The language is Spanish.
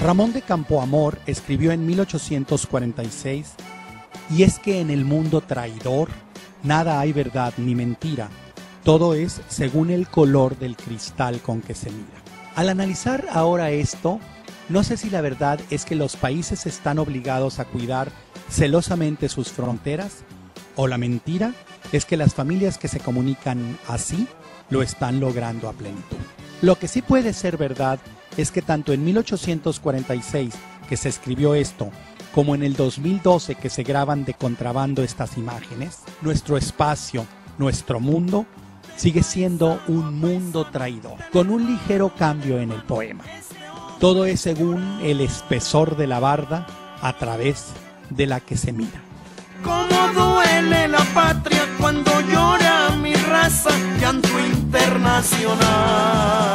Ramón de Campoamor escribió en 1846: y es que en el mundo traidor nada hay verdad ni mentira, todo es según el color del cristal con que se mira. Al analizar ahora esto, no sé si la verdad es que los países están obligados a cuidar celosamente sus fronteras, o la mentira es que las familias que se comunican así lo están logrando a plenitud. Lo que sí puede ser verdad es que tanto en 1846 que se escribió esto, como en el 2012 que se graban de contrabando estas imágenes, nuestro espacio, nuestro mundo, sigue siendo un mundo traidor, con un ligero cambio en el poema. Todo es según el espesor de la barda a través de la que se mira. Cómo duele la patria cuando llora mi raza, llanto internacional.